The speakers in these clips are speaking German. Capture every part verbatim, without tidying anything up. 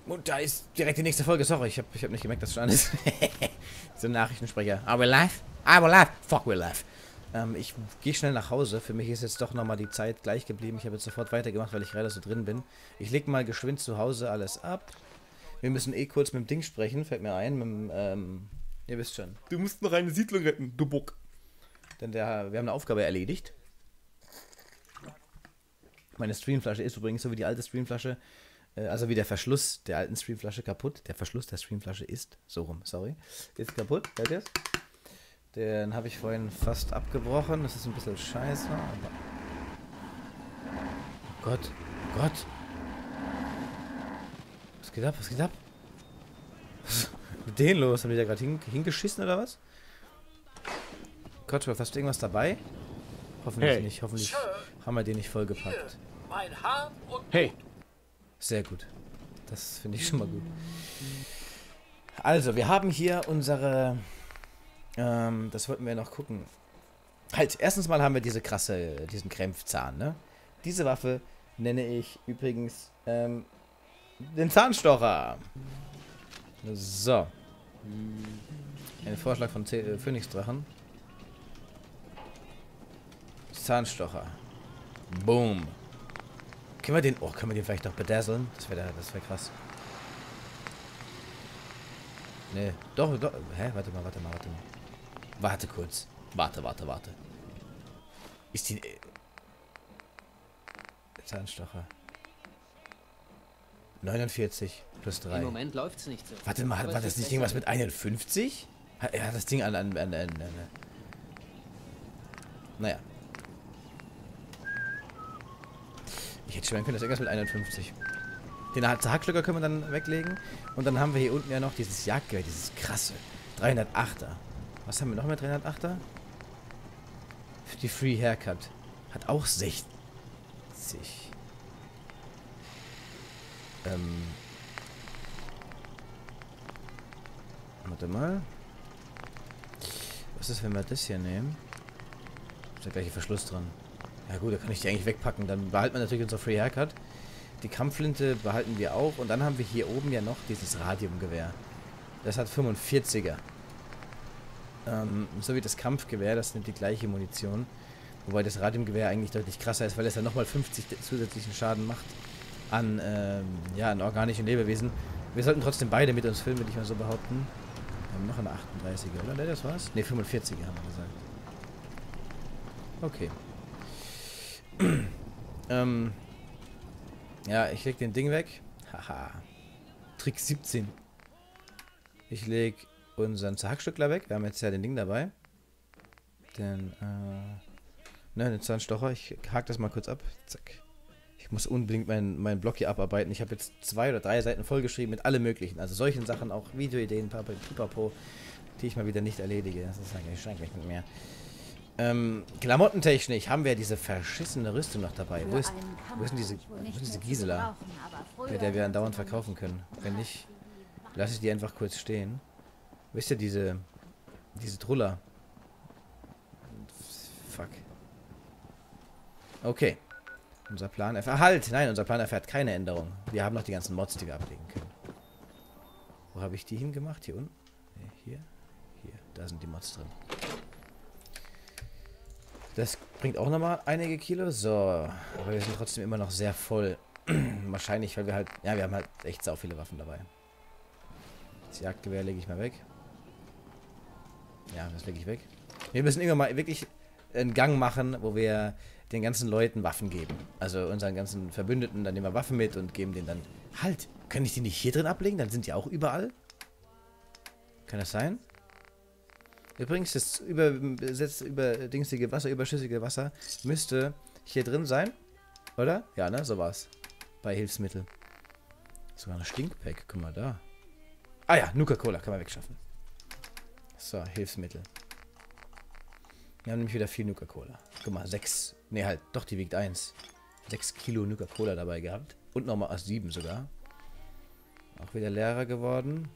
Und da ist direkt die nächste Folge. Sorry, ich habe ich hab nicht gemerkt, dass es schon an ist. So ein Nachrichtensprecher. Are we live? Are we live? Fuck, we're live. Ähm, ich gehe schnell nach Hause. Für mich ist jetzt doch nochmal die Zeit gleich geblieben. Ich habe jetzt sofort weitergemacht, weil ich gerade so drin bin. Ich leg mal geschwind zu Hause alles ab. Wir müssen eh kurz mit dem Ding sprechen. Fällt mir ein. Mit dem, ähm, ihr wisst schon. Du musst noch eine Siedlung retten, du Bock. Denn der, wir haben eine Aufgabe erledigt. Meine Streamflasche ist übrigens so wie die alte Streamflasche. Also wie der Verschluss der alten Streamflasche kaputt. Der Verschluss der Streamflasche ist, so rum, sorry, ist kaputt. Hört ihr es? Den habe ich vorhin fast abgebrochen. Das ist ein bisschen scheiße. Aber oh Gott, oh Gott. Was geht ab, was geht ab? Was ist mit denen los? Haben die da gerade hin, hingeschissen oder was? Gott, hast du irgendwas dabei? Hoffentlich hey. nicht, hoffentlich haben wir den nicht vollgepackt. Hey. Sehr gut. Das finde ich schon mal gut. Also, wir haben hier unsere... Ähm, das wollten wir noch gucken. Halt, erstens mal haben wir diese krasse, diesen Krämpfzahn, ne? Diese Waffe nenne ich übrigens ähm, den Zahnstocher. So. Ein Vorschlag von äh, Phönixdrachen. Zahnstocher. Boom. Können wir den... Oh, können wir den vielleicht noch bedazzlen? Das wäre das wär krass. Nee, doch, doch. Hä? Warte mal, warte mal, warte mal. Warte kurz. Warte, warte, warte. Ist die... Äh, Zahnstocher. neunundvierzig plus drei. Im Moment läuft's nicht so. Warte mal, Aber war es das ist nicht besser. irgendwas mit einundfünfzig? Hat, er hat das Ding an... an, an, an, an naja. Ich hätte schwören können, das irgendwas mit einundfünfzig. Den Hackschlucker können wir dann weglegen. Und dann haben wir hier unten ja noch dieses Jagdgewehr, dieses krasse. dreihundertachter. Was haben wir noch mit dreihundertachter? Die Free Haircut. Hat auch sechzig. Ähm. Warte mal. Was ist, wenn wir das hier nehmen? Ist der gleiche Verschluss dran. Ja gut, da kann ich die eigentlich wegpacken. Dann behalten wir natürlich unser Free Haircut. Die Kampfflinte behalten wir auch. Und dann haben wir hier oben ja noch dieses Radiumgewehr. Das hat fünfundvierziger. Ähm, so wie das Kampfgewehr, das nimmt die gleiche Munition. Wobei das Radiumgewehr eigentlich deutlich krasser ist, weil es ja nochmal fünfzig zusätzlichen Schaden macht an, ähm, ja, an organischen Lebewesen. Wir sollten trotzdem beide mit uns filmen, würde ich mal so behaupten. Wir haben noch eine achtunddreißiger, oder? Ne, das war's? Ne, fünfundvierziger haben wir gesagt. Okay. ähm, ja, ich leg den Ding weg. Haha. Trick siebzehn. Ich leg unseren Hackstückler weg. Wir haben jetzt ja den Ding dabei. Den, äh... Ne, den Zahnstocher. Ich hack das mal kurz ab. Zack. Ich muss unbedingt meinen mein Blog hier abarbeiten. Ich habe jetzt zwei oder drei Seiten vollgeschrieben mit allem möglichen. Also solchen Sachen, auch Videoideen, Pipapo, die ich mal wieder nicht erledige. Das ist eigentlich schrecklich mit mir. Ähm, klamottentechnisch haben wir diese verschissene Rüstung noch dabei. Wo ist, wo ist denn diese, wo ist diese Gisela, mit der wir andauernd verkaufen können? Wenn nicht, lasse ich die einfach kurz stehen. Wisst ihr, diese, diese Truller? Fuck. Okay. Unser Plan erfährt... Halt! Nein, unser Plan erfährt keine Änderung. Wir haben noch die ganzen Mods, die wir ablegen können. Wo habe ich die hingemacht? Hier unten? Nee, hier? Hier. Da sind die Mods drin. Das bringt auch nochmal einige Kilo. So. Aber wir sind trotzdem immer noch sehr voll. Wahrscheinlich, weil wir halt... Ja, wir haben halt echt sau viele Waffen dabei. Das Jagdgewehr lege ich mal weg. Ja, das lege ich weg. Wir müssen irgendwann mal wirklich einen Gang machen, wo wir den ganzen Leuten Waffen geben. Also unseren ganzen Verbündeten, dann nehmen wir Waffen mit und geben denen dann... Halt! Kann ich die nicht hier drin ablegen? Dann sind die auch überall? Kann das sein? Übrigens, das übersetzt überdingstige Wasser, überschüssige Wasser müsste hier drin sein. Oder? Ja, ne? So war's. Bei Hilfsmittel. Sogar ein Stinkpack. Guck mal da. Ah ja, Nuka-Cola kann man wegschaffen. So, Hilfsmittel. Wir haben nämlich wieder viel Nuka-Cola. Guck mal, sechs. Ne, halt, doch, die wiegt eins. Sechs Kilo Nuka-Cola dabei gehabt. Und nochmal aus sieben sogar. Auch wieder leerer geworden.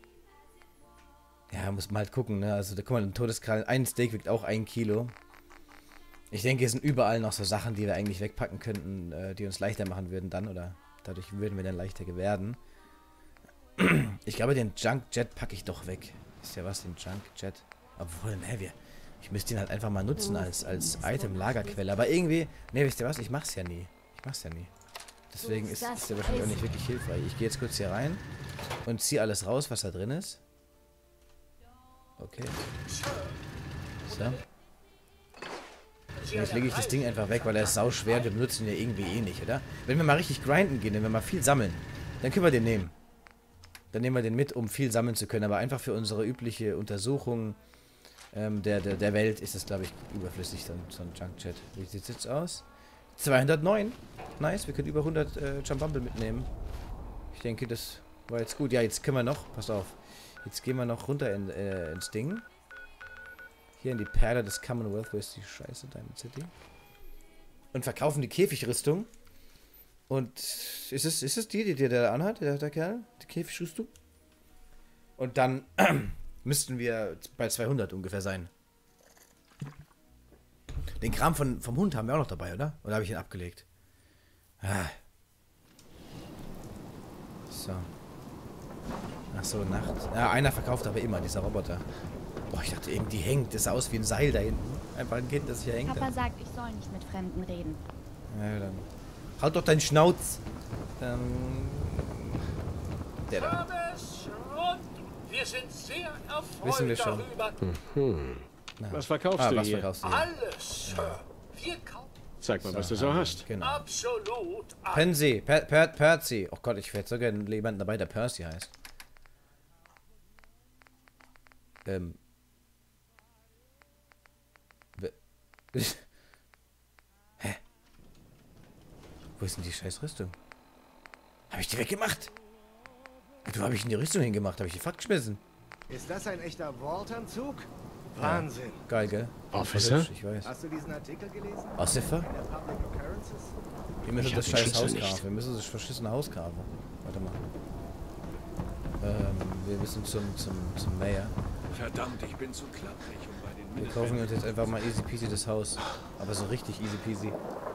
Ja, muss man halt gucken, ne? Also, da guck mal, ein Todeskrallen. Ein Steak wiegt auch ein Kilo. Ich denke, es sind überall noch so Sachen, die wir eigentlich wegpacken könnten, äh, die uns leichter machen würden dann. Oder dadurch würden wir dann leichter werden. Ich glaube, den Junk Jet packe ich doch weg. Ist ja was, den Junk Jet. Obwohl, ne, wir... Ich müsste ihn halt einfach mal nutzen als, als Item-Lagerquelle. Aber irgendwie... Ne, wisst ihr was? Ich mach's ja nie. Ich mach's ja nie. Deswegen ist, ist der wahrscheinlich auch nicht wirklich hilfreich. Ich gehe jetzt kurz hier rein und ziehe alles raus, was da drin ist. Okay. So. Und jetzt lege ich das Ding einfach weg, weil er ist sau schwer. Wir benutzen ihn ja irgendwie eh nicht, oder? Wenn wir mal richtig grinden gehen, wenn wir mal viel sammeln, dann können wir den nehmen. Dann nehmen wir den mit, um viel sammeln zu können. Aber einfach für unsere übliche Untersuchung ähm, der, der, der Welt ist das, glaube ich, überflüssig, so ein, so ein Junk-Chat. Wie sieht es jetzt aus? zweihundertneun. Nice, wir können über hundert äh, Jumbumble mitnehmen. Ich denke, das war jetzt gut. Ja, jetzt können wir noch, pass auf. Jetzt gehen wir noch runter in, äh, ins Ding. Hier in die Perle des Commonwealth. Wo ist die Scheiße? Diamond City. Und verkaufen die Käfigrüstung. Und ist es, ist es die, die der da anhat, der, der Kerl? Die Käfigrüstung? Und dann müssten wir bei zweihundert ungefähr sein. Den Kram von, vom Hund haben wir auch noch dabei, oder? Oder habe ich ihn abgelegt? Ah. So. Ach so, Nacht. Ja, einer verkauft aber immer, dieser Roboter. Boah, ich dachte eben, die hängt. Das sah aus wie ein Seil da hinten. Einfach ein Kind, das hier hängt. Papa sagt, ich soll nicht mit Fremden reden. Ja, dann. Halt doch deinen Schnauz. Ähm. Der da. Wir sind sehr erfreut Wissen wir schon. darüber. Hm. Was verkaufst Ah, du was hier? verkaufst du hier? Alles, Sir. Wir kaufen Zeig mal, was du so hast. Genau. absolut alles. Percy, per, per, Percy. Oh Gott, ich hätte so gerne jemanden dabei, der Percy heißt. Ähm. Hä? Wo ist denn die scheiß Rüstung? Habe ich die weggemacht? Du, habe ich in die Rüstung hingemacht? Habe ich die fortgeschmissen? Ist das ein echter Vault-Anzug? Wahnsinn. Ja, geil, gell? Officer? Ich weiß. Hast du diesen Artikel gelesen? Officer? In der Public Occurrences? Wir müssen Ich das hab den scheiß Schlüssel Haus nicht. graben. Wir müssen das verschissene Haus graben. Warte mal. Ähm, wir müssen zum, zum, zum Mayor. Verdammt, ich bin zu klapprig, um bei den Wir kaufen uns jetzt einfach mal easy peasy das Haus. Aber so richtig easy peasy.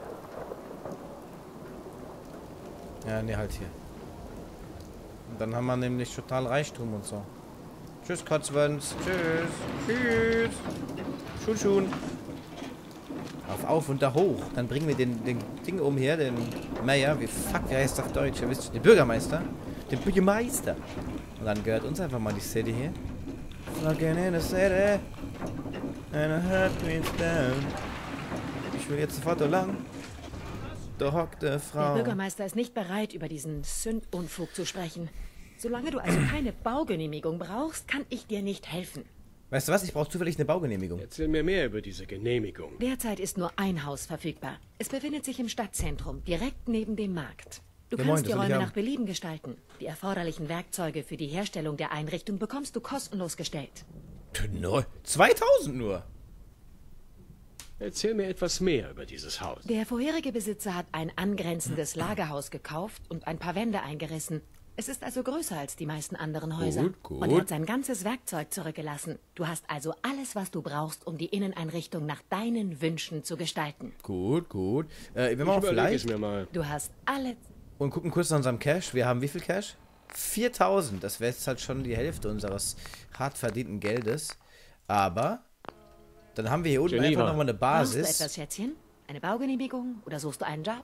Ja, ne, halt hier. Und dann haben wir nämlich total Reichtum und so. Tschüss, Kotzwens. Tschüss. Tschüss. Schun, schun. Auf, auf und da hoch. Dann bringen wir den, den Ding um hier, den Mayor. Wie fuck, wie heißt das auf Deutsch? Ihr wisst, den Bürgermeister. Den Bürgermeister. Und dann gehört uns einfach mal die City hier. Fucking in the city. And a heart beats down. Ich will jetzt sofort da lang. Da hockt eine Frau. Der Bürgermeister ist nicht bereit, über diesen Sündunfug zu sprechen. Solange du also keine Baugenehmigung brauchst, kann ich dir nicht helfen. Weißt du was? Ich brauche zufällig eine Baugenehmigung. Erzähl mir mehr über diese Genehmigung. Derzeit ist nur ein Haus verfügbar. Es befindet sich im Stadtzentrum, direkt neben dem Markt. Du Ja, kannst moin, die das will ich Räume haben. nach Belieben gestalten. Die erforderlichen Werkzeuge für die Herstellung der Einrichtung bekommst du kostenlos gestellt. Nur zweitausend nur. Erzähl mir etwas mehr über dieses Haus. Der vorherige Besitzer hat ein angrenzendes Lagerhaus gekauft und ein paar Wände eingerissen. Es ist also größer als die meisten anderen Häuser. Gut, gut. Und er hat sein ganzes Werkzeug zurückgelassen. Du hast also alles, was du brauchst, um die Inneneinrichtung nach deinen Wünschen zu gestalten. Gut, gut. Äh, wir Ich machen auch überlege es vielleicht mir mal. Du hast alle... und gucken kurz nach unserem Cash. Wir haben wie viel Cash? viertausend. Das wäre jetzt halt schon die Hälfte unseres hart verdienten Geldes. Aber dann haben wir hier unten Geneva. einfach nochmal eine Brauchst du Basis. etwas, Schätzchen? Eine Baugenehmigung? Oder suchst du einen Job?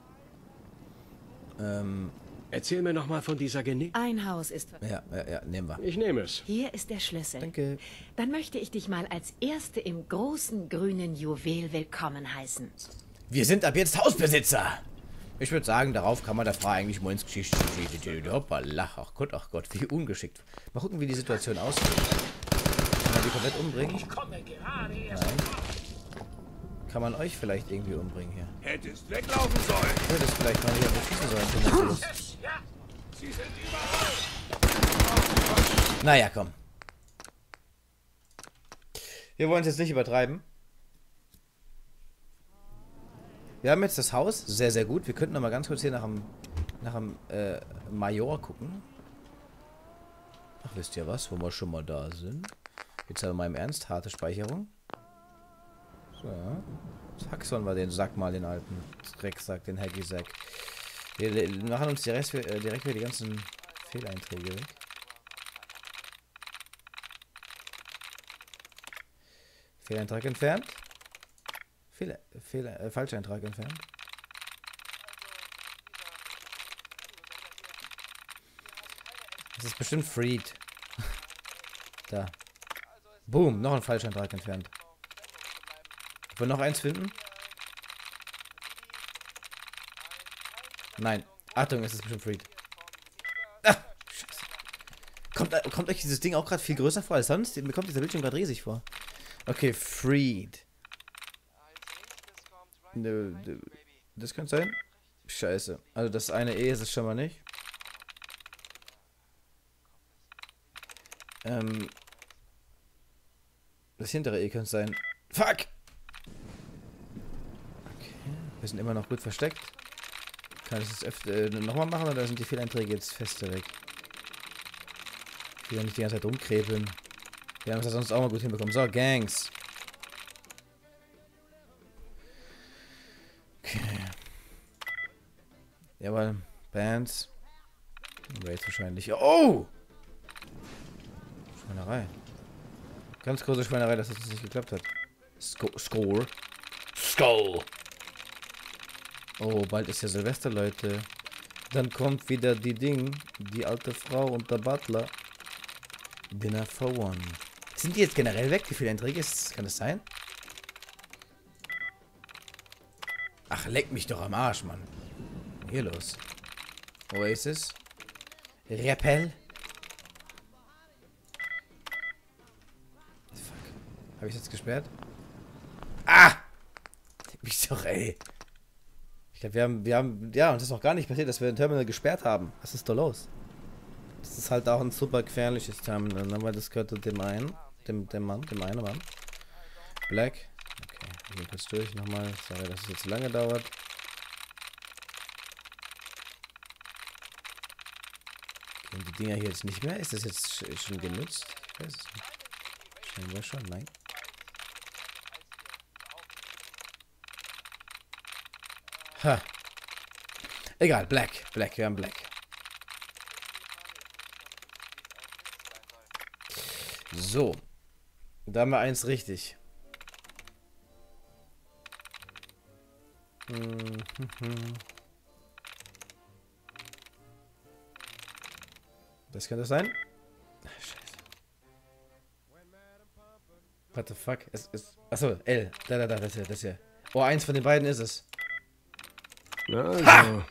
Ähm, Erzähl mir noch mal von dieser Genehmigung. Ein Haus ist... ver- ja, ja, ja, nehmen wir. Ich nehme es. Hier ist der Schlüssel. Danke. Dann möchte ich dich mal als Erste im großen grünen Juwel willkommen heißen. Wir sind ab jetzt Hausbesitzer. Ich würde sagen, darauf kann man der Frau eigentlich mal ins Geschichte. Hoppala. Ach Gott, ach Gott, wie ungeschickt. Mal gucken, wie die Situation aussieht. Kann man die komplett umbringen? Ich komme gerade erst. Nein. Kann man euch vielleicht irgendwie umbringen hier? Hättest weglaufen sollen. Ich würde es vielleicht mal hier beschießen sollen. Yes, ja. Sie sind überall. Naja, komm. Wir wollen es jetzt nicht übertreiben. Wir haben jetzt das Haus. Sehr, sehr gut. Wir könnten noch mal ganz kurz hier nach dem, nach dem äh, Major gucken. Ach, wisst ihr was, wo wir schon mal da sind? Jetzt aber mal im Ernst. Harte Speicherung. So. Zack, sollen wir den Sack mal, den alten Drecksack, den Hacky-Sack. Wir machen uns direkt, äh, direkt wieder die ganzen Fehleinträge weg. Fehleintrag entfernt. Fehler, Fehler, äh, Falscheintrag entfernt. Das ist bestimmt Freed. Da. Boom, noch ein Falscheintrag entfernt. Wollen wir noch eins finden? Nein. Achtung, es ist bestimmt Freed. Ah, Scheiße. Kommt, kommt euch dieses Ding auch gerade viel größer vor als sonst? Mir kommt dieser Bildschirm gerade riesig vor. Okay, Freed. Nö, das könnte sein. Scheiße. Also das eine E ist es schon mal nicht. Ähm. Das hintere E könnte sein. Fuck! Okay. Wir sind immer noch gut versteckt. Kann ich das öfter äh, nochmal machen oder sind die Fehleinträge jetzt feste weg? Ich will ja nicht die ganze Zeit rumkrebeln. Wir haben es ja sonst auch mal gut hinbekommen. So, Gangs. Okay. Jawohl. Bands. Raids wahrscheinlich. Oh! Schweinerei. Ganz große Schweinerei, dass das nicht geklappt hat. Sco Score. Skull. Oh, bald ist ja Silvester, Leute. Dann kommt wieder die Ding. Die alte Frau und der Butler. Dinner for one. Sind die jetzt generell weg? Wie viele Einträge ist? Kann das sein? Ach, leck mich doch am Arsch, Mann. Hier los. Oasis. Rappel. Fuck. Habe ich jetzt gesperrt? Ah! Leck mich doch, ey. Ich glaube, wir haben, wir haben, ja, uns ist noch gar nicht passiert, dass wir den Terminal gesperrt haben. Was ist da los? Das ist halt auch ein super gefährliches Terminal, ne? Weil das gehört dem einen, dem, dem Mann, dem einen Mann. Black. Okay, wir gehen kurz durch nochmal. Sorry, dass es jetzt so lange dauert. Und die Dinger hier jetzt nicht mehr? Ist das jetzt schon genutzt? Ich weiß es nicht. Scheinbar schon, nein. Ha. Egal, Black. Black, wir haben Black. So. Da haben wir eins richtig. Mhm. Das könnte sein. Ach, scheiße. What the fuck? Es ist. Achso, L. Da, da, da, das hier, das hier. Oh, eins von den beiden ist es. Also.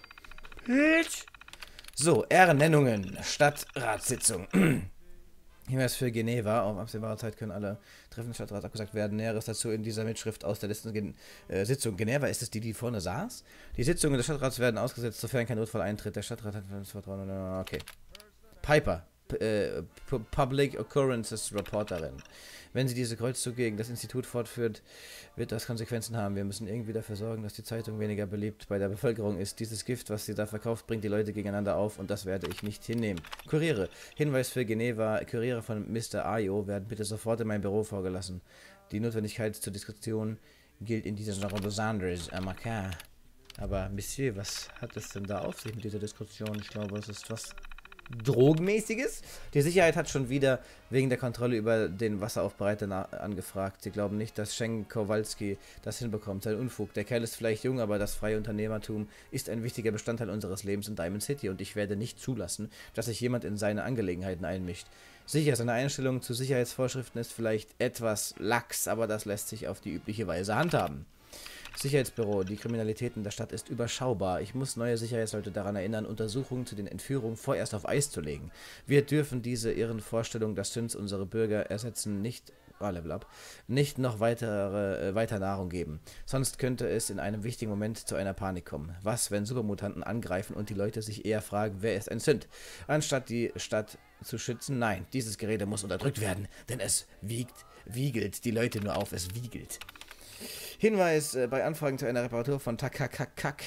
So, Ehrennennungen. Stadtratssitzung. Hinweis für Geneva. Auf absehbare Zeit können alle Treffen des Stadtrats abgesagt werden. Näheres dazu in dieser Mitschrift aus der letzten Gen äh, Sitzung. Geneva, ist es die, die vorne saß? Die Sitzungen des Stadtrats werden ausgesetzt, sofern kein Notfall eintritt. Der Stadtrat hat das Vertrauen. Okay. Piper. P äh, Public Occurrences Reporterin. Wenn sie diese Kreuzzug gegen das Institut fortführt, wird das Konsequenzen haben. Wir müssen irgendwie dafür sorgen, dass die Zeitung weniger beliebt bei der Bevölkerung ist. Dieses Gift, was sie da verkauft, bringt die Leute gegeneinander auf und das werde ich nicht hinnehmen. Kuriere. Hinweis für Geneva. Kuriere von Mister Ayo werden bitte sofort in mein Büro vorgelassen. Die Notwendigkeit zur Diskussion gilt in dieser Genre besonders. Okay. Aber Monsieur, was hat es denn da auf sich mit dieser Diskussion? Ich glaube, es ist was Drogenmäßiges. Die Sicherheit hat schon wieder wegen der Kontrolle über den Wasseraufbereiter angefragt. Sie glauben nicht, dass Schenk Kowalski das hinbekommt. Sein Unfug. Der Kerl ist vielleicht jung, aber das freie Unternehmertum ist ein wichtiger Bestandteil unseres Lebens in Diamond City und ich werde nicht zulassen, dass sich jemand in seine Angelegenheiten einmischt. Sicher, seine Einstellung zu Sicherheitsvorschriften ist vielleicht etwas lax, aber das lässt sich auf die übliche Weise handhaben. Sicherheitsbüro. Die Kriminalität in der Stadt ist überschaubar. Ich muss neue Sicherheitsleute daran erinnern, Untersuchungen zu den Entführungen vorerst auf Eis zu legen. Wir dürfen diese irren Vorstellungen, dass Sins unsere Bürger ersetzen, nicht, oh, Level up, nicht noch weitere, äh, weiter Nahrung geben. Sonst könnte es in einem wichtigen Moment zu einer Panik kommen. Was, wenn Supermutanten angreifen und die Leute sich eher fragen, wer ist ein Sint? Anstatt die Stadt zu schützen, nein, dieses Gerede muss unterdrückt werden, denn es wiegt, wiegelt die Leute nur auf, es wiegelt. Hinweis, äh, bei Anfragen zu einer Reparatur von Takakakak.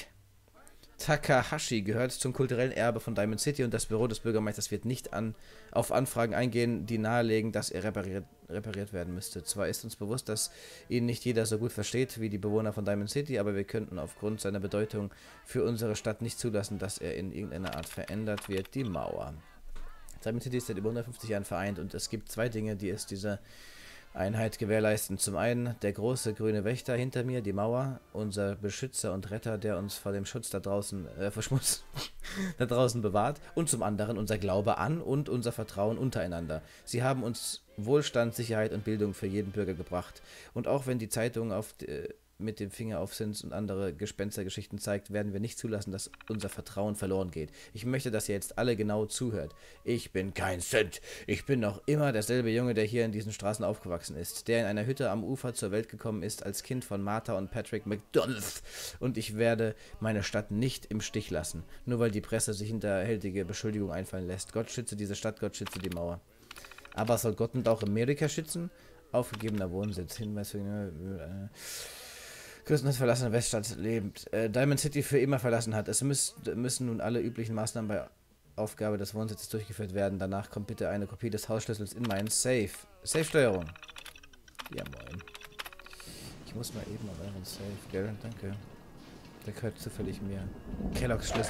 Takahashi gehört zum kulturellen Erbe von Diamond City und das Büro des Bürgermeisters wird nicht an, auf Anfragen eingehen, die nahelegen, dass er repariert, repariert werden müsste. Zwar ist uns bewusst, dass ihn nicht jeder so gut versteht wie die Bewohner von Diamond City, aber wir könnten aufgrund seiner Bedeutung für unsere Stadt nicht zulassen, dass er in irgendeiner Art verändert wird. Die Mauer. Diamond City ist seit über hundertfünfzig Jahren vereint und es gibt zwei Dinge, die es dieser Einheit gewährleisten. Zum einen der große grüne Wächter hinter mir, die Mauer, unser Beschützer und Retter, der uns vor dem Schutz da draußen, äh, Verschmutz, da draußen bewahrt. Und zum anderen unser Glaube an und unser Vertrauen untereinander. Sie haben uns Wohlstand, Sicherheit und Bildung für jeden Bürger gebracht. Und auch wenn die Zeitung auf, äh, mit dem Finger auf Sins und andere Gespenstergeschichten zeigt, werden wir nicht zulassen, dass unser Vertrauen verloren geht. Ich möchte, dass ihr jetzt alle genau zuhört. Ich bin kein Sint. Ich bin noch immer derselbe Junge, der hier in diesen Straßen aufgewachsen ist, der in einer Hütte am Ufer zur Welt gekommen ist als Kind von Martha und Patrick McDonald. Und ich werde meine Stadt nicht im Stich lassen, nur weil die Presse sich hinterhältige Beschuldigungen einfallen lässt. Gott schütze diese Stadt, Gott schütze die Mauer. Aber soll Gott nicht auch Amerika schützen? Aufgegebener Wohnsitz. Hinweis für... Äh, Küstenstadt verlassene Weststadt lebt. Äh, Diamond City für immer verlassen hat. Es müsst, müssen nun alle üblichen Maßnahmen bei Aufgabe des Wohnsitzes durchgeführt werden. Danach kommt bitte eine Kopie des Hausschlüssels in meinen Safe. Safe-Steuerung. Ja, moin. Ich muss mal eben auf euren Safe, gell? Danke. Der gehört zufällig mir. Kelloggs Schlüssel.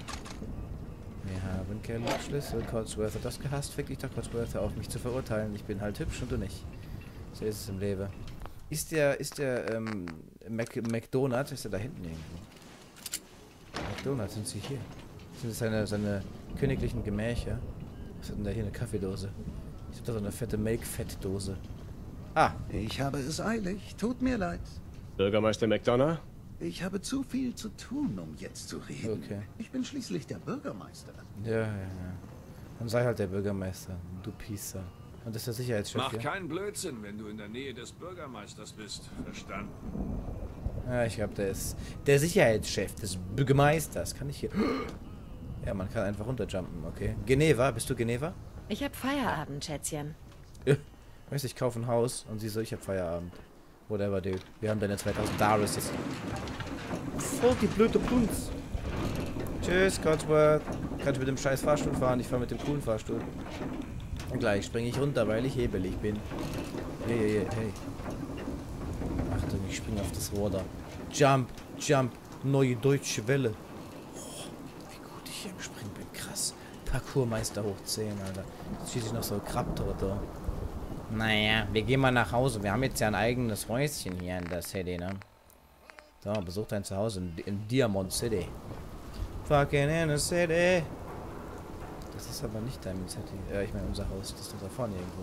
Wir haben Kelloggs Schlüssel. Codsworth hat das gehasst. Fick dich doch, Codsworth, auf mich zu verurteilen. Ich bin halt hübsch und du nicht. So ist es im Leben. Ist der, ist der, ähm, Mac McDonald, ist er da hinten irgendwo? McDonald, sind sie hier? Sind das seine, seine königlichen Gemächer? Was hat denn da hier, eine Kaffeedose? Ich hab da so eine fette Make-Fettdose. Ah! Ich habe es eilig. Tut mir leid. Bürgermeister McDonough? Ich habe zu viel zu tun, um jetzt zu reden. Okay. Ich bin schließlich der Bürgermeister. Ja, ja, ja. Dann sei halt der Bürgermeister, du Pieser. Und das ist der Sicherheitschef Mach hier? keinen Blödsinn, wenn du in der Nähe des Bürgermeisters bist. Verstanden? Ja, ich glaube, der ist der Sicherheitschef des Bürgermeisters. Kann ich hier... Ja, man kann einfach runterjumpen, okay. Geneva, bist du Geneva? Ich hab Feierabend, Schätzchen. Ja. Weißt du, ich kaufe ein Haus und sie so, ich hab Feierabend. Whatever, dude. Wir haben deine zweitausend Dollars jetzt. Voll die blöde Punz. Tschüss, Codsworth. Kann ich mit dem scheiß Fahrstuhl fahren? Ich fahre mit dem coolen Fahrstuhl. Und gleich springe ich runter, weil ich hebelig bin. Hey, hey, hey, hey. Achtung, ich springe auf das Rohr da. Jump, jump, neue deutsche Welle. Oh, wie gut ich hier im Springen bin. Krass. Parkourmeister hoch zehn, Alter. Jetzt schieße ich noch so Krabtorte. Naja, wir gehen mal nach Hause. Wir haben jetzt ja ein eigenes Häuschen hier in der City, ne? So, besuch dein Zuhause in, in Diamond City. Fucking in the city. Das ist aber nicht Diamond City. Ja, ich meine unser Haus. Das ist doch da vorne irgendwo.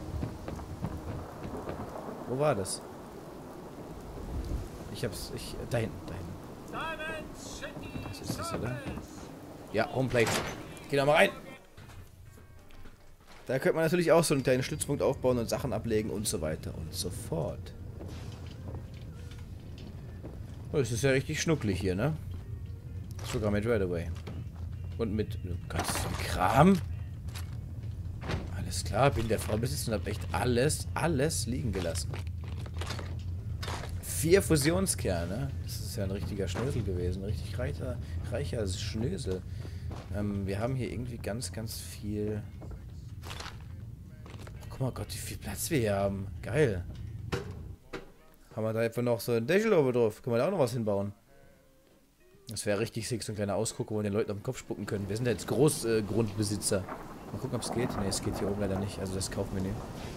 Wo war das? Ich hab's... Ich... Da hinten, da hinten. Diamond City Das ist das, oder? Service. Ja, Homeplate. Geh doch mal rein. Da könnte man natürlich auch so einen kleinen Stützpunkt aufbauen und Sachen ablegen und so weiter und so fort. Oh, das ist ja richtig schnucklig hier, ne? Sogar mit Redaway. Und mit ganz viel Kram. Alles klar, bin der Vorbesitzer und hab echt alles, alles liegen gelassen. Vier Fusionskerne. Das ist ja ein richtiger Schnösel gewesen. Richtig reicher, reicher Schnösel. Ähm, wir haben hier irgendwie ganz, ganz viel... Guck mal Gott, wie viel Platz wir hier haben. Geil. Haben wir da einfach noch so ein Dächel oben drauf. Können wir da auch noch was hinbauen? Das wäre richtig sick, so ein kleiner Ausguck, wo wir den Leuten auf den Kopf spucken können. Wir sind ja jetzt Großgrundbesitzer. Äh, mal gucken, ob es geht. Ne, es geht hier oben leider nicht. Also das kaufen wir nicht.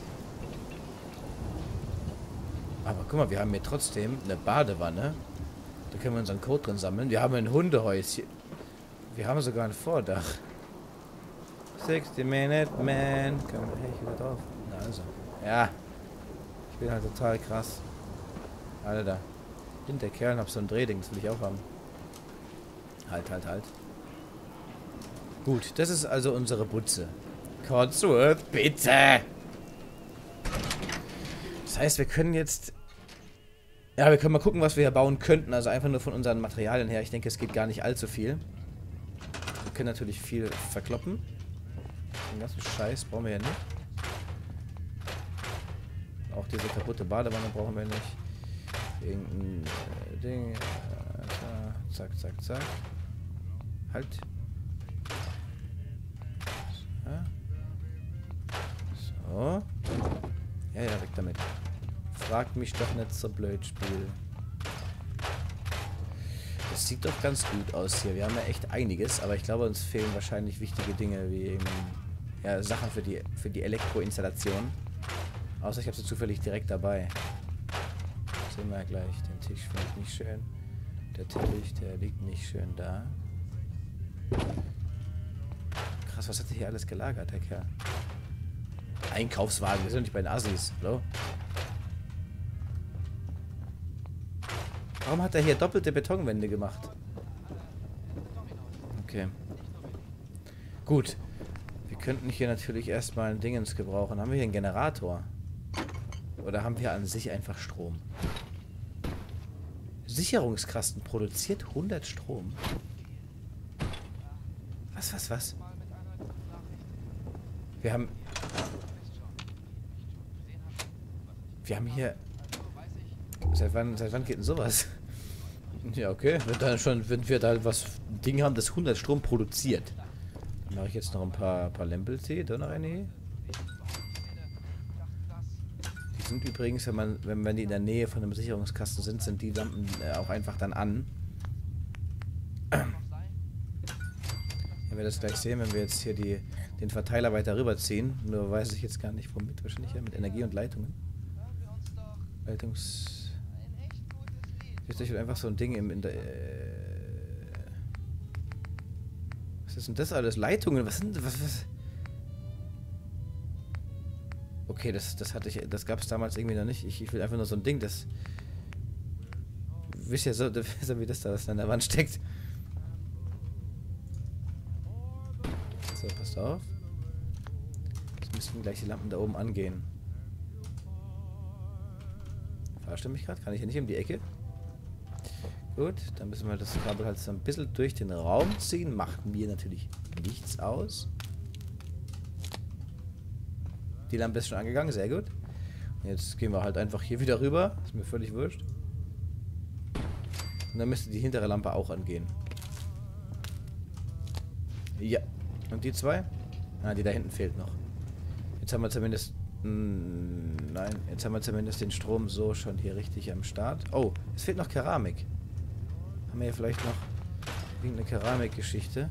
Aber guck mal, wir haben hier trotzdem eine Badewanne. Da können wir unseren Code drin sammeln. Wir haben ein Hundehäuschen. Wir haben sogar ein Vordach. sixty Minute Man. Können wir, hey, ich wieder drauf. Na also. Ja. Ich bin halt total krass. Alter. Bin der Kerl und hab so ein Drehding. Das will ich auch haben. Halt, halt, halt. Gut, das ist also unsere Butze. Codsworth, bitte! Das heißt, wir können jetzt... Ja, wir können mal gucken, was wir hier bauen könnten. Also einfach nur von unseren Materialien her. Ich denke, es geht gar nicht allzu viel. Wir können natürlich viel verkloppen. Den ganzen Scheiß brauchen wir ja nicht. Auch diese kaputte Badewanne brauchen wir nicht. Irgendein äh, Ding. Äh, zack, zack, zack. Halt. So. Ja, ja, weg damit. Fragt mich doch nicht so blöd, Spiel. Das sieht doch ganz gut aus hier. Wir haben ja echt einiges, aber ich glaube, uns fehlen wahrscheinlich wichtige Dinge wie eben, ja, Sachen für die, für die Elektroinstallation. Außer ich habe sie zufällig direkt dabei. Das sehen wir ja gleich. Den Tisch finde ich nicht schön. Der Teppich, der liegt nicht schön da. Krass, was hat der hier alles gelagert, der Kerl? Einkaufswagen, wir sind nicht bei den Assis. Hallo? Warum hat er hier doppelte Betonwände gemacht? Okay. Gut. Wir könnten hier natürlich erstmal ein Dingens gebrauchen. Haben wir hier einen Generator? Oder haben wir an sich einfach Strom? Sicherungskasten produziert hundert Strom. Was, was, was? Wir haben... Wir haben hier... Seit wann, seit wann geht denn sowas? Ja, okay. Wenn, dann schon, wenn wir da was Ding haben, das hundert Strom produziert. Dann mache ich jetzt noch ein paar, paar Lempel-Tee. Da noch eine. Die sind übrigens, wenn man, wenn, wenn die in der Nähe von einem Sicherungskasten sind, sind die Lampen äh, auch einfach dann an. Ja, wir das gleich sehen, wenn wir jetzt hier die, den Verteiler weiter rüberziehen. Nur weiß ich jetzt gar nicht, womit. Wahrscheinlich ja mit Energie und Leitungen. Leitungs... Jetzt ich einfach so ein Ding im... In der, äh was ist denn das alles? Leitungen? Was sind... Was, was? Okay, das, das hatte ich... Das gab es damals irgendwie noch nicht. Ich, ich will einfach nur so ein Ding, das... Wisst ihr so, so wie das da was an der Wand steckt. So, passt auf. Jetzt müssten gleich die Lampen da oben angehen. Verarscht ihr mich gerade? Kann ich hier nicht um die Ecke? Gut, dann müssen wir das Kabel halt so ein bisschen durch den Raum ziehen. Macht mir natürlich nichts aus. Die Lampe ist schon angegangen, sehr gut. Und jetzt gehen wir halt einfach hier wieder rüber. Ist mir völlig wurscht. Und dann müsste die hintere Lampe auch angehen. Ja. Und die zwei? Ah, die da hinten fehlt noch. Jetzt haben wir zumindest... Mh, nein, jetzt haben wir zumindest den Strom so schon hier richtig am Start. Oh, es fehlt noch Keramik. Haben wir hier vielleicht noch irgendeine Keramikgeschichte?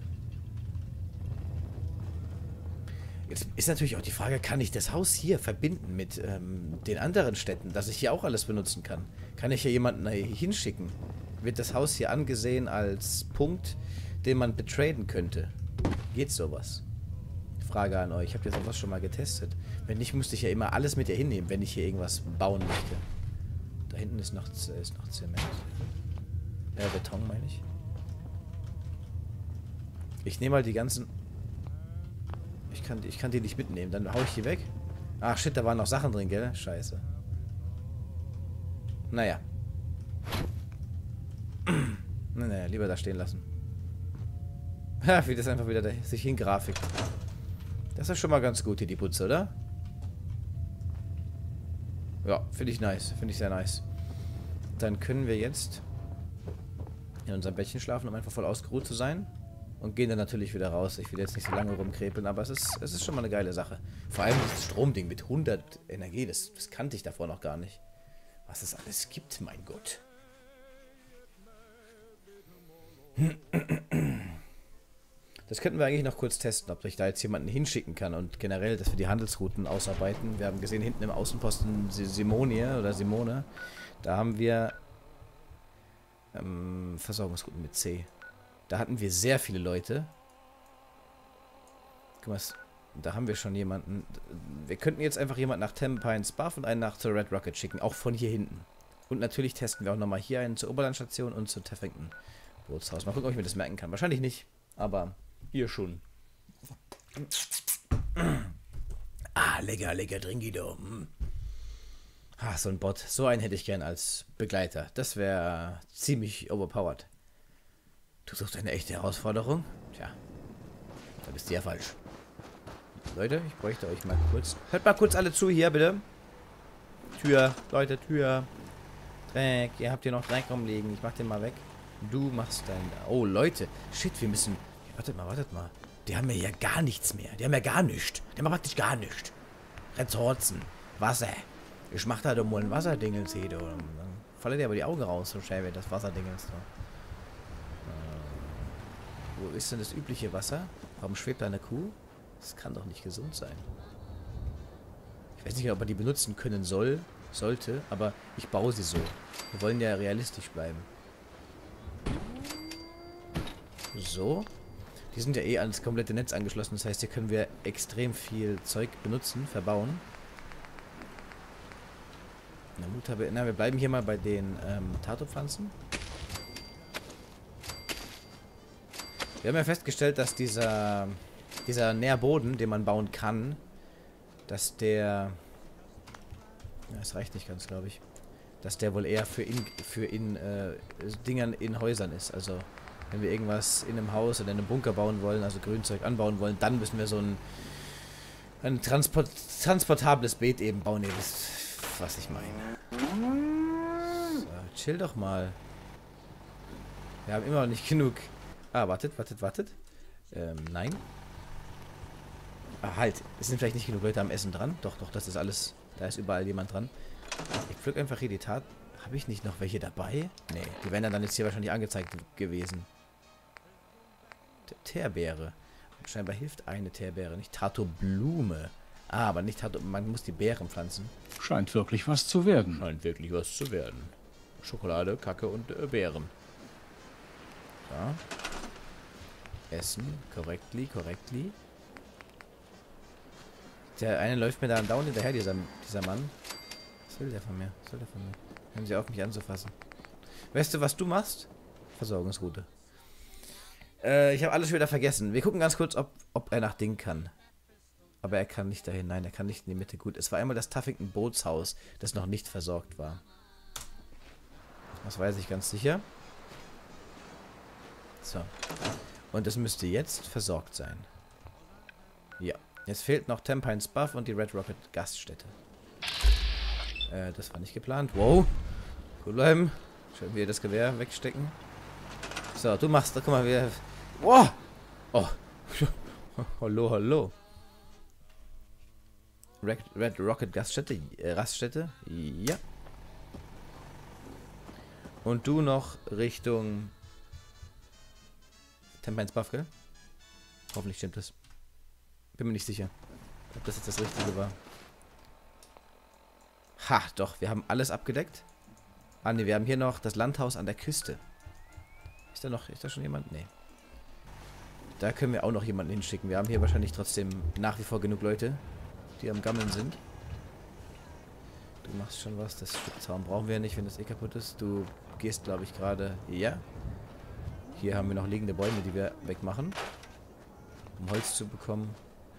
Jetzt ist natürlich auch die Frage, kann ich das Haus hier verbinden mit ähm, den anderen Städten, dass ich hier auch alles benutzen kann? Kann ich hier jemanden hier hinschicken? Wird das Haus hier angesehen als Punkt, den man betraden könnte? Geht sowas? Frage an euch. Habt ihr sowas schon mal getestet? Wenn nicht, müsste ich ja immer alles mit ihr hinnehmen, wenn ich hier irgendwas bauen möchte. Da hinten ist noch, ist noch Zement. Äh, Beton meine ich. Ich nehme mal die ganzen... Ich kann, ich kann die nicht mitnehmen. Dann hau ich die weg. Ach shit, da waren noch Sachen drin, gell? Scheiße. Naja. Naja, lieber da stehen lassen. Ha, wie das einfach wieder da, sich hingrafikt. Das ist schon mal ganz gut hier, die Putze, oder? Ja, finde ich nice. Finde ich sehr nice. Dann können wir jetzt in unserem Bettchen schlafen, um einfach voll ausgeruht zu sein. Und gehen dann natürlich wieder raus. Ich will jetzt nicht so lange rumkrepeln, aber es ist, es ist schon mal eine geile Sache. Vor allem dieses Stromding mit hundert Energie, das, das kannte ich davor noch gar nicht. Was es alles gibt, mein Gott. Das könnten wir eigentlich noch kurz testen, ob ich da jetzt jemanden hinschicken kann und generell, dass wir die Handelsrouten ausarbeiten. Wir haben gesehen, hinten im Außenposten Simonie oder Simone, da haben wir ähm, Versorgungsrouten mit C. Da hatten wir sehr viele Leute. Guck mal, da haben wir schon jemanden. Wir könnten jetzt einfach jemanden nach Tampines Buff und einen nach zur Red Rocket schicken, auch von hier hinten. Und natürlich testen wir auch nochmal hier einen zur Oberlandstation und zur Teffington Bootshaus. Mal gucken, ob ich mir das merken kann. Wahrscheinlich nicht, aber ihr schon. Ah, lecker, lecker, Trinkido. Ah, so ein Bot. So einen hätte ich gern als Begleiter. Das wäre ziemlich overpowered. Du suchst eine echte Herausforderung? Tja, da bist du ja falsch. Leute, ich bräuchte euch mal kurz... Hört mal kurz alle zu hier, bitte. Tür, Leute, Tür. Dreck, ihr habt hier noch Dreck rumliegen. Ich mach den mal weg. Du machst dein... Oh, Leute. Shit, wir müssen... Wartet mal, wartet mal. Die haben ja hier gar nichts mehr. Die haben ja gar nichts. Die haben praktisch gar nichts. Ressourcen. Wasser. Ich mach da doch mal ein Wasserdingels hier. Dann fallen dir aber die Augen raus, so schnell wird das Wasserdingels. Wo ist denn das übliche Wasser? Warum schwebt da eine Kuh? Das kann doch nicht gesund sein. Ich weiß nicht, ob er die benutzen können soll, sollte, aber ich baue sie so. Wir wollen ja realistisch bleiben. So. Die sind ja eh ans komplette Netz angeschlossen, das heißt, hier können wir extrem viel Zeug benutzen, verbauen. Na gut, aber, na, wir bleiben hier mal bei den ähm, Tato-Pflanzen. Wir haben ja festgestellt, dass dieser, dieser Nährboden, den man bauen kann, dass der... Ja, es reicht nicht ganz, glaube ich. Dass der wohl eher für in, für in äh, Dingern in Häusern ist. Also, wenn wir irgendwas in einem Haus oder in einem Bunker bauen wollen, also Grünzeug anbauen wollen, dann müssen wir so ein, ein Transport, transportables Beet eben bauen. Ihr wisst, was ich meine. So, chill doch mal. Wir haben immer noch nicht genug. Ah, wartet, wartet, wartet. Ähm, nein. Ah, halt. Es sind vielleicht nicht genug Leute am Essen dran. Doch, doch, das ist alles... Da ist überall jemand dran. Ich pflück einfach hier die Tat. Habe ich nicht noch welche dabei? Nee, die wären dann jetzt hier wahrscheinlich angezeigt gewesen. Teerbeere. Scheinbar hilft eine Teerbeere, nicht Tato-Blume. Ah, aber nicht Tato... Man muss die Beeren pflanzen. Scheint wirklich was zu werden. Scheint wirklich was zu werden. Schokolade, Kacke und äh, Beeren. So. Essen. Korrektly, korrektly. Der eine läuft mir da andauernd hinterher, dieser, dieser Mann. Was will der von mir? Was will der von mir? Hören Sie auf, mich anzufassen. Weißt du, was du machst? Versorgungsroute. Äh, ich habe alles schon wieder vergessen. Wir gucken ganz kurz, ob, ob er nach Ding kann. Aber er kann nicht dahin. Nein, er kann nicht in die Mitte. Gut, es war einmal das Tuffington Bootshaus, das noch nicht versorgt war. Das weiß ich ganz sicher. So. Und es müsste jetzt versorgt sein. Ja. Jetzt fehlt noch Tampines Buff und die Red Rocket Gaststätte. Äh, das war nicht geplant. Wow. Cool bleiben. Schön wieder das Gewehr wegstecken. So, du machst da, guck mal, wir... Wow. Oh. Hallo, hallo. Red, Red Rocket Gaststätte, äh, Raststätte. Ja. Und du noch Richtung... Tampines Buff, gell? Hoffentlich stimmt das. Bin mir nicht sicher, ob das jetzt das Richtige war. Ha, doch, wir haben alles abgedeckt. Ah, ne, wir haben hier noch das Landhaus an der Küste. Ist da noch, ist da schon jemand? Nee. Da können wir auch noch jemanden hinschicken. Wir haben hier wahrscheinlich trotzdem nach wie vor genug Leute, die am Gammeln sind. Du machst schon was, das Stück Zaun brauchen wir ja nicht, wenn das eh kaputt ist. Du gehst, glaube ich, gerade... Ja. Hier haben wir noch liegende Bäume, die wir wegmachen. Um Holz zu bekommen.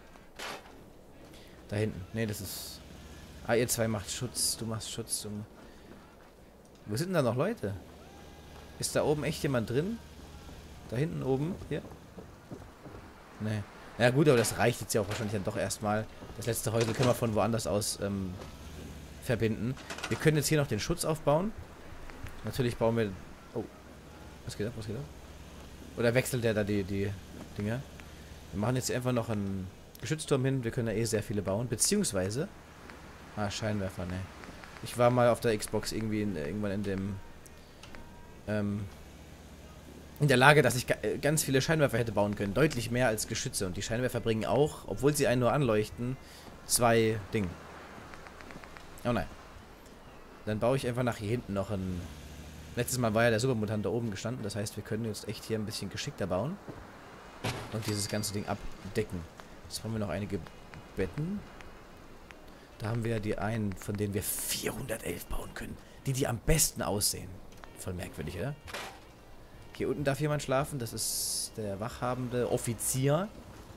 Da hinten. Ne, das ist... Ah, ihr zwei macht Schutz. Du machst Schutz. Du... Wo sind denn da noch Leute? Ist da oben echt jemand drin? Da hinten oben? Hier? Ne. Ja gut, aber das reicht jetzt ja auch wahrscheinlich dann doch erstmal. Das letzte Häusel können wir von woanders aus ähm, verbinden. Wir können jetzt hier noch den Schutz aufbauen. Natürlich bauen wir... Oh. Was geht ab? Was geht ab? Oder wechselt der da die, die Dinger? Wir machen jetzt einfach noch einen Geschützturm hin. Wir können ja eh sehr viele bauen. Beziehungsweise... Ah, Scheinwerfer, ne. Ich war mal auf der Xbox irgendwie in, irgendwann in dem... Ähm... In der Lage, dass ich ganz viele Scheinwerfer hätte bauen können. Deutlich mehr als Geschütze. Und die Scheinwerfer bringen auch, obwohl sie einen nur anleuchten, zwei Dinge. Oh nein. Dann baue ich einfach nach hier hinten noch ein... Letztes Mal war ja der Supermutant da oben gestanden. Das heißt, wir können jetzt echt hier ein bisschen geschickter bauen. Und dieses ganze Ding abdecken. Jetzt brauchen wir noch einige Betten. Da haben wir ja die einen, von denen wir vierhundertelf bauen können. Die, die am besten aussehen. Voll merkwürdig, oder? Hier unten darf jemand schlafen. Das ist der wachhabende Offizier.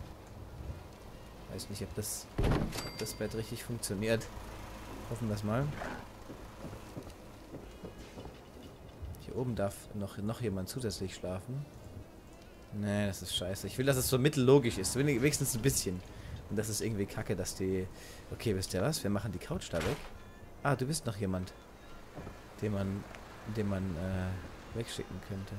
Weiß nicht, ob das, ob das Bett richtig funktioniert. Hoffen wir es mal. Hier oben darf noch, noch jemand zusätzlich schlafen. Nee, das ist scheiße. Ich will, dass es so mittellogisch ist. Wenigstens ein bisschen. Und das ist irgendwie kacke, dass die... Okay, wisst ihr was? Wir machen die Couch da weg. Ah, du bist noch jemand, den man, den man äh, wegschicken könnte.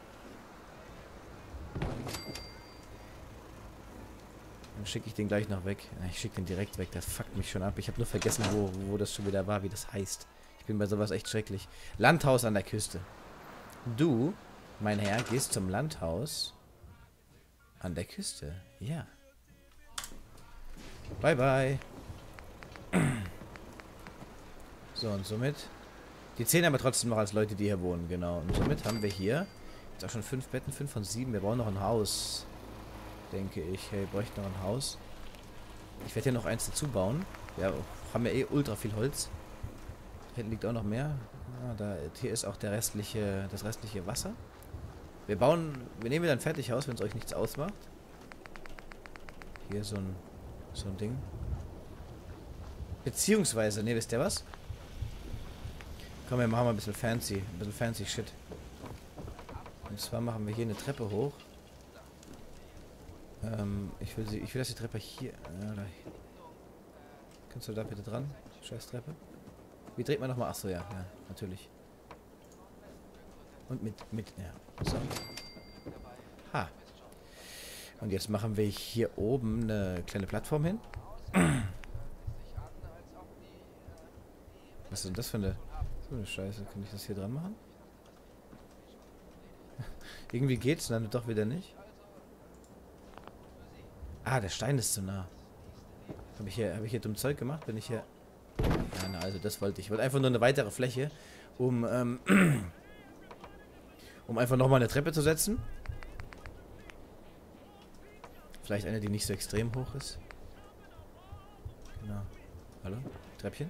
Dann schicke ich den gleich noch weg. Ich schicke den direkt weg. Das fuckt mich schon ab. Ich habe nur vergessen, wo, wo das schon wieder war, wie das heißt. Ich bin bei sowas echt schrecklich. Landhaus an der Küste. Du, mein Herr, gehst zum Landhaus an der Küste. Ja. Bye, bye. So, und somit... Die zählen aber trotzdem noch als Leute, die hier wohnen, genau. Und somit haben wir hier jetzt auch schon fünf Betten, fünf von sieben. Wir brauchen noch ein Haus, denke ich. Hey, wir bräuchten noch ein Haus. Ich werde hier noch eins dazu bauen. Wir haben ja eh ultra viel Holz. Hinten liegt auch noch mehr. Ah, da, hier ist auch der restliche, das restliche Wasser. Wir bauen, wir nehmen wieder ein Fertighaus, wenn es euch nichts ausmacht. Hier so ein, so ein Ding. Beziehungsweise, ne, wisst ihr was? Komm, wir machen mal ein bisschen fancy. Ein bisschen fancy Shit. Und zwar machen wir hier eine Treppe hoch. Ähm, ich will sie, ich will, dass die Treppe hier... Ja, da. Kannst du da bitte dran? Scheiß Treppe. Wie dreht man nochmal? Achso, ja, ja, natürlich. Und mit, mit, ja. So. Ha. Und jetzt machen wir hier oben eine kleine Plattform hin. Was ist denn das für eine... So eine Scheiße. Kann ich das hier dran machen? Irgendwie geht's, dann doch wieder nicht. Ah, der Stein ist zu nah. Habe ich hier, habe ich hier dumm Zeug gemacht? Bin ich hier... Ja, na, also das wollte ich. Ich wollte einfach nur eine weitere Fläche, um, ähm, um einfach nochmal eine Treppe zu setzen. Vielleicht eine, die nicht so extrem hoch ist. Genau. Hallo? Treppchen?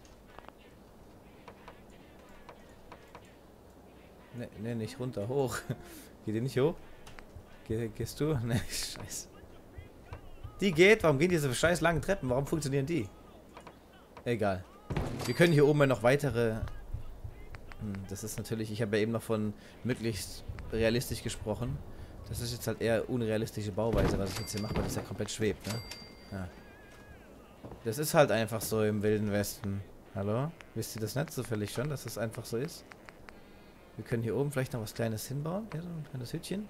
Ne, ne, nicht runter, hoch. Geht die nicht hoch? Geh, gehst du? Ne, scheiße. Die geht? Warum gehen diese scheiß langen Treppen? Warum funktionieren die? Egal. Wir können hier oben ja noch weitere... Hm, das ist natürlich... Ich habe ja eben noch von möglichst realistisch gesprochen. Das ist jetzt halt eher unrealistische Bauweise, was ich jetzt hier mache, weil das ja komplett schwebt, ne? Ja. Das ist halt einfach so im Wilden Westen. Hallo? Wisst ihr das nicht zufällig schon, dass das einfach so ist? Wir können hier oben vielleicht noch was Kleines hinbauen. Hier so ein kleines Hütchen.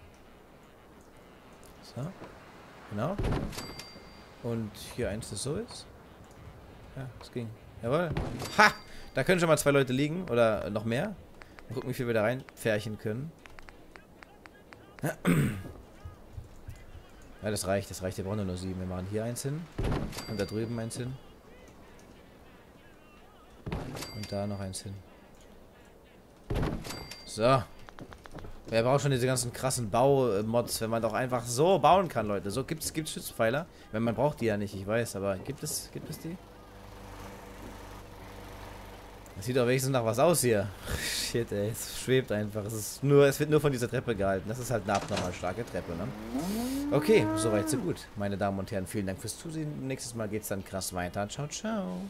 So. Genau. Und hier eins, das so ist. Ja, das ging. Jawohl. Ha! Da können schon mal zwei Leute liegen. Oder noch mehr. Mal gucken, wie viel wir da rein pferchen können. Ja, das reicht. Das reicht. Wir brauchen nur sieben. Wir machen hier eins hin. Und da drüben eins hin. Und da noch eins hin. So. Wer braucht schon diese ganzen krassen Baumods, wenn man doch einfach so bauen kann, Leute. So gibt's gibt's Stützpfeiler. Wenn man braucht die ja nicht, ich weiß, aber gibt es gibt es die? Das sieht doch wenigstens nach was aus hier. Shit, ey, es schwebt einfach. Es ist nur, es wird nur von dieser Treppe gehalten. Das ist halt eine abnormal starke Treppe, ne? Okay, soweit so gut. Meine Damen und Herren, vielen Dank fürs Zusehen. Nächstes Mal geht's dann krass weiter. Ciao, ciao.